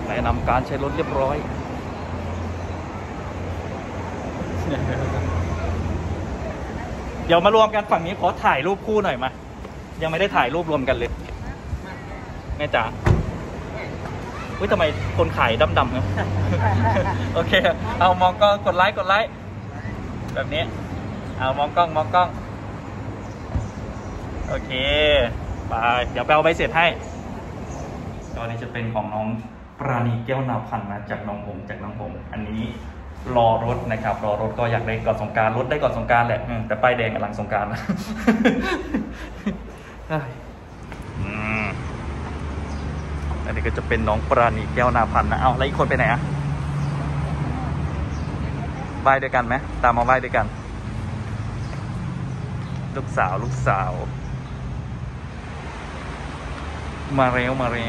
แนะนำการใช้รถเรียบร้อยเดี๋ยวมารวมกันฝั่งนี้ขอถ่ายรูปคู่หน่อยมายังไม่ได้ถ่ายรูปรวมกันเลยแม่จ๋าอุ้ยทำไมคนขายดำๆครับโอเคเอามองกล้องกดไลค์แบบนี้เอามองกล้องโอเคไปเดี๋ยวไปเอาใบเสร็จให้ตอนนี้จะเป็นของน้องปราณีแก้วนาพันธ์นะจากน้องหงอันนี้รอรถนะครับรอรถก็อยากได้ก่อนสงกรานต์รถได้ก่อนสงกรานต์แหละแต่ป้ายแดงหลังสงกรานต์นะอันนี้ก็จะเป็นน้องปราณีแก้วนาพันธ์นะเอาแล้วอีกคนไปไหนอะไหว้ด้วยกันไหมตามมาไหว้ด้วยกันลูกสาวมาเร็ว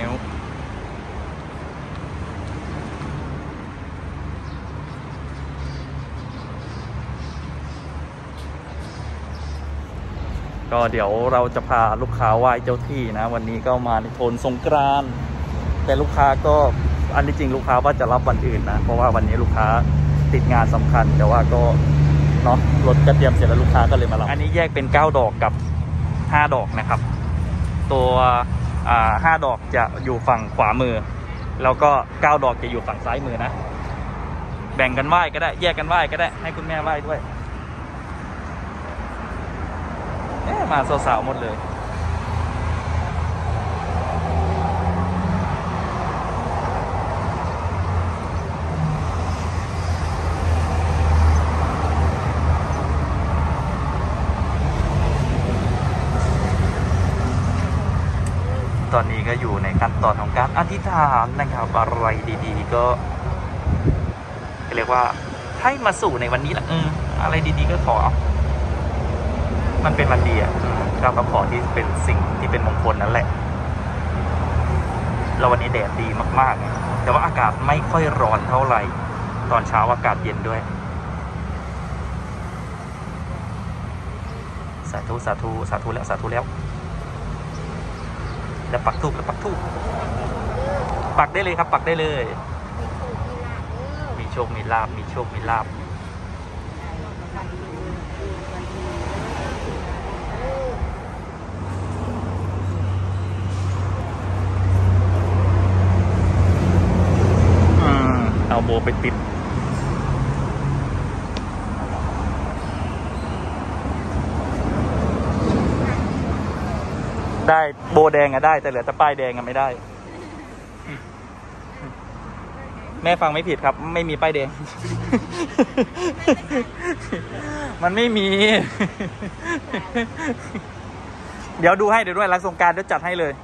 ก็เดี๋ยวเราจะพาลูกค้าไหว้เจ้าที่นะวันนี้ก็มาในโทนสงกรานต์แต่ลูกค้าก็อันที่จริงลูกค้าว่าจะรับวันอื่นนะเพราะว่าวันนี้ลูกค้าติดงานสำคัญแต่ว่าก็เนาะรถกระเทียมเสร็จแล้วลูกค้าก็เลยมารับอันนี้แยกเป็น9 ดอกกับ5 ดอกนะครับตัว5 ดอกจะอยู่ฝั่งขวามือแล้วก็9 ดอกจะอยู่ฝั่งซ้ายมือนะแบ่งกันไหว้ก็ได้แยกกันไหว้ก็ได้ให้คุณแม่ไหว้ด้วยมาสาวๆหมดเลยตอนนี้ก็อยู่ในขั้นตอนของการอธิษฐานนะครับอะไรดีๆก็เรียกว่าให้มาสู่ในวันนี้แหละอะไรดีๆก็ขอมันเป็นวันดีเราก็ขอที่เป็นสิ่งที่เป็นมงคลนั่นแหละแล้ววันนี้แดดดีมากๆแต่ว่าอากาศไม่ค่อยร้อนเท่าไหร่ตอนเช้าอากาศเย็นด้วยสาธุแล้วปักทูบปักได้เลยครับปักได้เลยมีโชคมีลาภเอาโบไปติดได้โบแดงได้แต่เหลือแต่ป้ายแดงไม่ได้แม่ฟังไม่ผิดครับไม่มีป้ายแดง มันไม่มี เดี๋ยวดูให้เดี๋ยวด้วยหลังสงกรานต์เดี๋ยวจัดให้เลย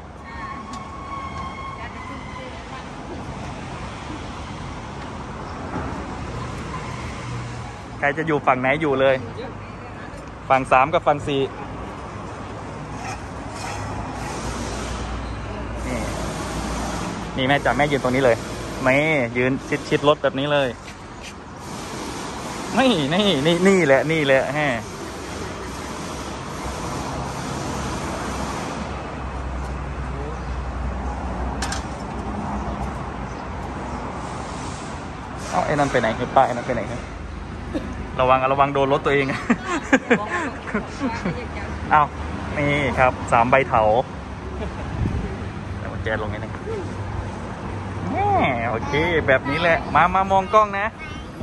ใครจะอยู่ฝั่งไหนอยู่เลยฝั่ง3กับฝั่ง4นี่แม่จ๋าแม่ยืนตรงนี้เลยไม่ยืนชิดรถแบบนี้เลยนี่แหละฮะไอ้นั่นไปไหนคือป้าไอ้นั่นไปไหนครับระวังโดนรถตัวเองเอานี่ครับ3 ใบเถาแล้วกุญแจลงนิดนึงโอเคแบบนี้แหละมองกล้องนะ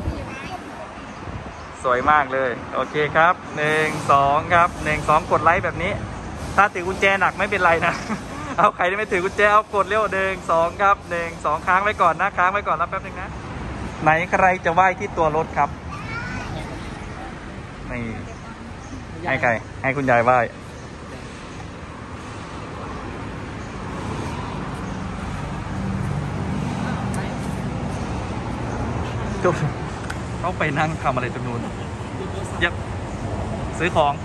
สวยมากเลยโอเคครับ1 2ครับ1 2กดไลค์แบบนี้ถ้าถือกุญแจหนักไม่เป็นไรนะเอาใครที่ไม่ถือกุญแจเอากดเร็ว1 2ครับ1 2ค้างไว้ก่อนนะค้างไว้ก่อนรับแป๊บนึงนะไหนใครจะไหว้ที่ตัวรถครับนี่ให้ใครให้คุณยายไหว้เขาไปนั่งทำอะไรตรงนู้นยับซื้อของ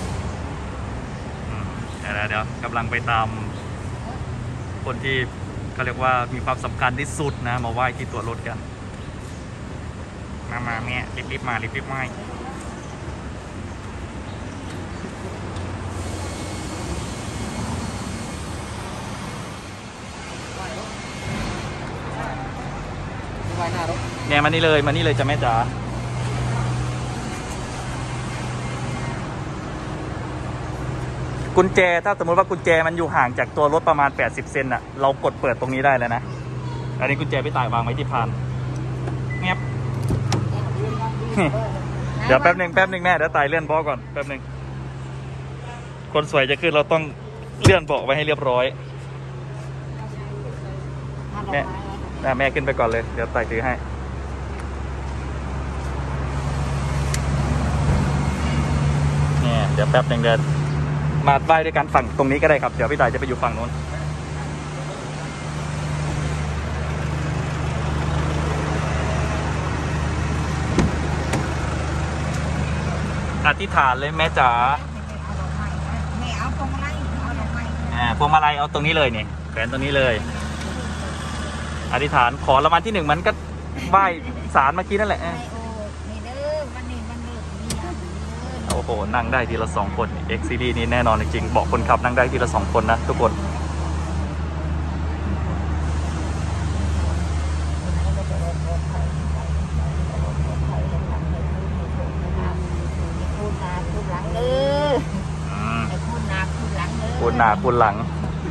เดี๋ยวกำลังไปตามคนที่เขาเรียกว่ามีความสำคัญที่สุดนะมาไหว้ที่ตัวรถกันมาแม่รีบมาไหว้ไว้หน้ารถเนี่ยมานี่เลยจะแม่จ๋ากุญแจถ้าสมมติว่ากุญแจมันอยู่ห่างจากตัวรถประมาณ80 เซนอะเรากดเปิดตรงนี้ได้แล้วนะอันนี้กุญแจพี่ต่ายวางไว้ที่พานเงียบ เดี๋ยวแป๊บหนึ่งแม่เดี๋ยวตายเลื่อนเบาะก่อนแป๊บหนึ่งคนสวยจะขึ้นเราต้องเลื่อนเบาะไว้ให้เรียบร้อยแม่ขึ้นไปก่อนเลยเดี๋ยวตายถือให้เนี่ยเดี๋ยวแป๊บหนึ่งเดินมาไหว้ด้วยกันฝั่งตรงนี้ก็ได้ครับเดี๋ยวพี่ตายจะไปอยู่ฝั่งโน้นอธิษฐานเลยแม่จ๋าแม่เอาพวงมาลัยเอาดอกไม้พวงมาลัยเอาตรงนี้เลยนี่แขวนตรงนี้เลยอธิษฐานขอรางวัลที่ 1มันก็ไหว้ศาลเมื่อกี้นั่นแหละนี่เด้อวันนี้วันเลิกนี่โอ้โหนั่งได้ทีละ2 คน X Series นี่แน่นอนจริงๆบอกคนขับนั่งได้ทีละ2 คนนะทุกคนคูณหน้าคูณหลัง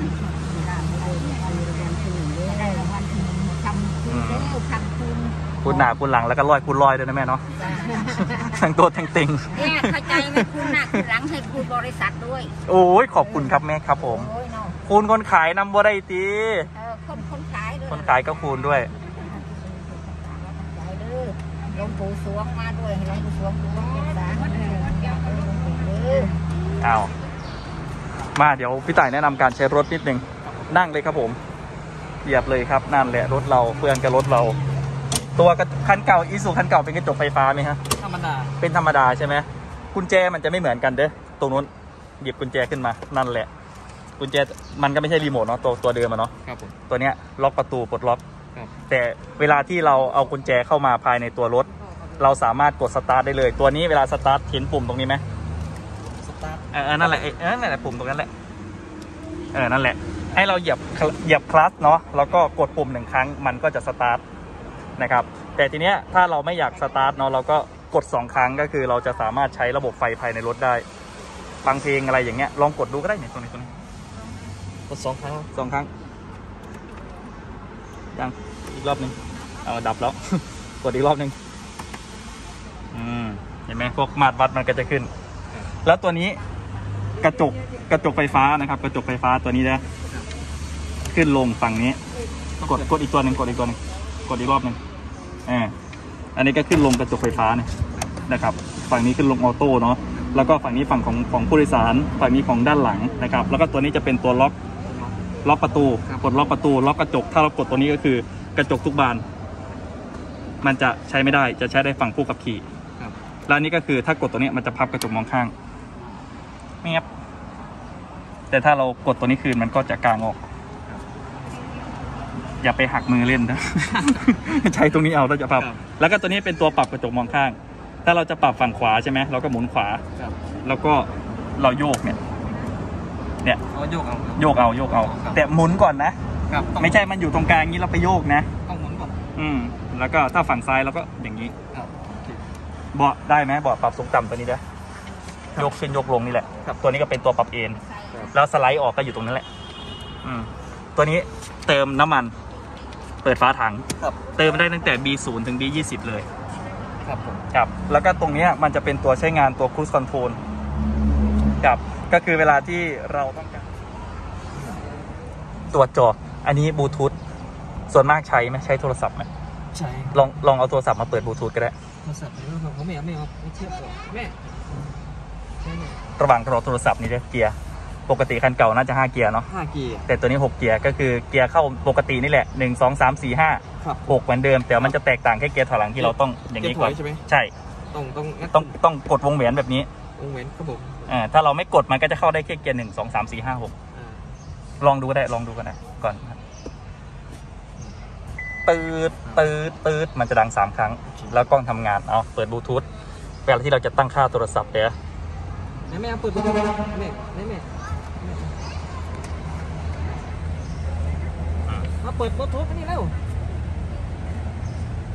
คูณหน้าคูณหลังแล้วก็คูณลอยด้วยนะแม่เนาะทั้งตัวทั้งติงเนี่ยเข้าใจไหมคูณหน้าคูณหลังให้คูณบริษัทด้วยโอ้ยขอบคุณครับแม่ครับผมคูณคนขายนำบ่ได้ตีคนขายก็คูณด้วยหลวงปู่สวงมาด้วยหลวงปู่สวงอ้าวมาเดี๋ยวพี่ต่ายแนะนำการใช้รถนิดนึงนั่งเลยครับผมเหยียบเลยครับนั่นแหละรถเราเพื่อนกับรถเราตัวคันเก่าอีซูคันเก่าเป็นกระจกไฟฟ้าไหมฮะธรรมดาเป็นธรรมดาใช่ไหมกุญแจมันจะไม่เหมือนกันเด้อตรงนู้นหยิบกุญแจขึ้นมานั่นแหละกุญแจมันก็ไม่ใช่รีโมทเนาะตัวเดิมเนาะครับผมตัวเนี้ยล็อกประตูปลดล็อกแต่เวลาที่เราเอากุญแจเข้ามาภายในตัวรถเราสามารถกดสตาร์ทได้เลยตัวนี้เวลาสตาร์ทเห็นปุ่มตรงนี้ไหมนั่นแหละนั่นแหละปุ่มตรงนั้นแหละนั่นแหละให้เราเหยียบคลัตช์เนาะแล้วก็กดปุ่ม1 ครั้งมันก็จะสตาร์ทนะครับแต่ทีเนี้ยถ้าเราไม่อยากสตาร์ทเนาะเราก็กด2 ครั้งก็คือเราจะสามารถใช้ระบบไฟภายในรถได้ฟังเพลงอะไรอย่างเงี้ยลองกดดูก็ได้เนี่ยตรงนี้กด2 ครั้งยังอีกรอบนึงเอาดับแล้ว กดอีกรอบนึงเห็นไหมพวกมาตรวัดมันก็จะขึ้นแล้วตัวนี้กระจกไฟฟ้านะครับกระจกไฟฟ้าตัวนี้นะขึ้นลงฝั่งนี้กดอีกตัวหนึ่งกดอีกรอบหนึ่งอันนี้ก็ขึ้นลงกระจกไฟฟ้าเนี่ยนะครับฝั่งนี้ขึ้นลงออโต้เนาะแล้วก็ฝั่งนี้ฝั่งของผู้โดยสารฝั่งนี้ของด้านหลังนะครับแล้วก็ตัวนี้จะเป็นตัวล็อกประตูกดล็อกประตูล็อกกระจกถ้าเรากดตัวนี้ก็คือกระจกทุกบานมันจะใช้ไม่ได้จะใช้ได้ฝั่งผู้ขับขี่แล้วนี้ก็คือถ้ากดตัวนี้มันจะพับกระจกมองข้างเงียบแต่ถ้าเรากดตัวนี้คืนมันก็จะกางออกอย่าไปหักมือเล่นนะ ใช้ตรงนี้เอาเราจะปรับแล้วก็ตัวนี้เป็นตัวปรับกระจกมองข้างถ้าเราจะปรับฝั่งขวาใช่ไหมเราก็หมุนขวาแล้วก็เราโยกเนี่ยโยกเอาแต่หมุนก่อนนะไม่ใช่มันอยู่ตรงกลางนี้เราไปโยกนะต้องหมุนก่อนแล้วก็ถ้าฝั่งซ้ายเราก็อย่างนี้เบาะได้ไหมเบาะปรับสูงต่ำตัวนี้ได้ยกขึ้นยกลงนี่แหละตัวนี้ก็เป็นตัวปรับเอนแล้วสไลด์ออกก็อยู่ตรงนั้นแหละตัวนี้เติมน้ำมันเปิดฝาถังเติมได้ตั้งแต่ B0 ถึง B20 เลยครับแล้วก็ตรงนี้มันจะเป็นตัวใช้งานตัว Cruise Control ครับก็คือเวลาที่เราต้องการตรวจจออันนี้บลูทูธส่วนมากใช้ไหมใช้โทรศัพท์ไหมใช่ลองเอาโทรศัพท์มาเปิดบลูทูธก็ได้โทรศัพท์ผมไม่เทียบหรอกแม่ระหว่างโทรศัพท์นี่เกียร์ปกติคันเก่าน่าจะ5 เกียร์เนาะ 5 เกียร์แต่ตัวนี้6 เกียร์ก็คือเกียร์เข้าปกตินี่แหละ1 2 3 4 5 6เหมือนเดิมแต่มันจะแตกต่างแค่เกียร์ถอยหลังที่เราต้องอย่างนี้ก่อนใช่ต้องกดวงแหวนแบบนี้วงแหวนครับผมถ้าเราไม่กดมันก็จะเข้าได้แค่เกียร์1 2 3 4 5 6ลองดูก็ได้ก่อนตืดมันจะดัง3 ครั้งแล้วกล้องทำงานเอาเปิดบลูทูธเวลาที่เราจะตั้งค่าโทรศัพท์เดี๋ยวแม่เปิดบลูทูธแม่มาเปิดบลูทูธนี่เร็ว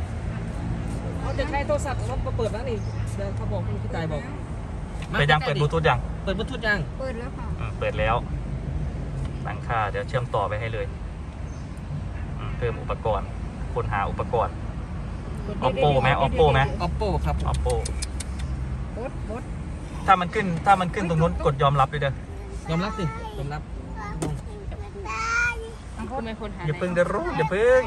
ใช้โทรศัพท์มาเปิดแล้วนี่เดี๋ยวเขาบอกพี่ตายบอกเปิดยังเปิดบลูทูธยังเปิดบลูทูธยังเปิดแล้วค่ะเปิดแล้วตั้งค่าเดี๋ยวเชื่อมต่อไปให้เลยเพิ่มอุปกรณ์ค้นหาอุปกรณ์ Oppo ไหม Oppo ไหม Oppo ครับ Oppo บดถ้ามันขึ้นตรงนู้นกดยอมรับด้วยเด้อยอมรับสิยอมรับคนไม่คนหาอย่าพึ่งเด้อรู้อย่าพึ่ง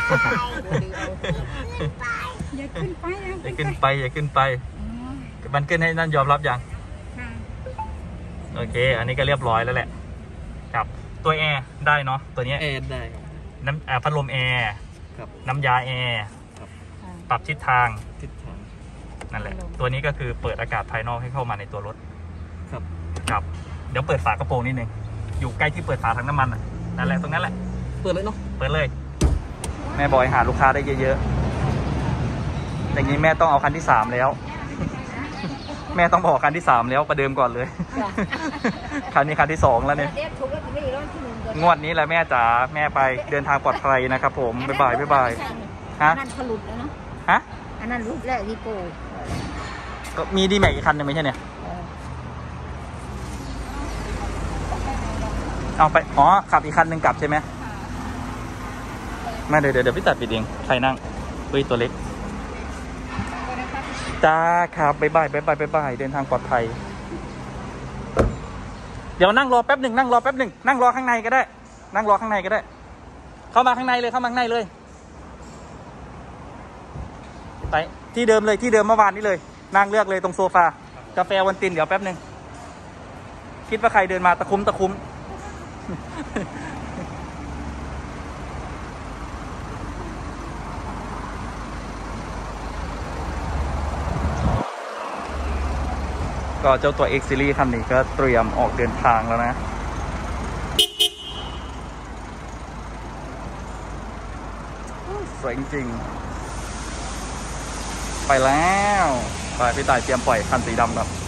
อย่าขึ้นไปอย่าขึ้นไปอย่าขึ้นไปมันขึ้นให้นั่นยอมรับยังโอเค อันนี้ก็เรียบร้อยแล้วแหละครับตัวแอร์ได้เนาะตัวนี้แอร์ได้ครับน้ำพัดลมแอร์ครับน้ำยาแอร์ปรับทิศทางทิศทางนั่นแหละตัวนี้ก็คือเปิดอากาศภายนอกให้เข้ามาในตัวรถครับครับเดี๋ยวเปิดฝากระโปรงนิดนึงอยู่ใกล้ที่เปิดฝาถังน้ำมันนั่นแหละตรงนั้นแหละเปิดเลยเนาะเปิดเลยแม่บอยหาลูกค้าได้เยอะๆอย่างนี้แม่ต้องเอาคันที่3แล้ว แม่ต้องบอกคันที่3แล้วประเดิมก่อนเลย คันนี้คันที่2แล้วเนี่ยงวดนี้แหละแม่จ๋าแม่ไปเดินทางปลอดภัยนะครับผมบ๊ายบายบ๊ายบายฮะอันนั้นเขาหลุดแล้วเนาะฮะอันนั้นหลุดแล้วที่โกก็มีดีแม็กอีกคันหนึ่งไม่ใช่เนี่ยเอาไปอ๋อขับอีกคันหนึ่งกลับใช่ไหมมาเดี๋ยวพี่ตัดปิดเองใครนั่งเฮ้ยตัวเล็กจ้าครับบ๊ายบายเดินทางปลอดภัยเดี๋ยวนั่งรอแป๊บหนึ่งนั่งรอข้างในก็ได้เข้ามาข้างในเลยไปที่เดิมเลยที่เดิมเมื่อวานนี้เลยนั่งเลือกเลยตรงโซฟากาแฟวันตินเดี๋ยวแป๊บหนึ่งคิดว่าใครเดินมาตะคุ่มก็เจ้าตัว X Series คันนี้ก็เตรียมออกเดินทางแล้วนะสวยจริงๆไปแล้วไปพี่ตายเตรียมปล่อยคันสีดำก่อน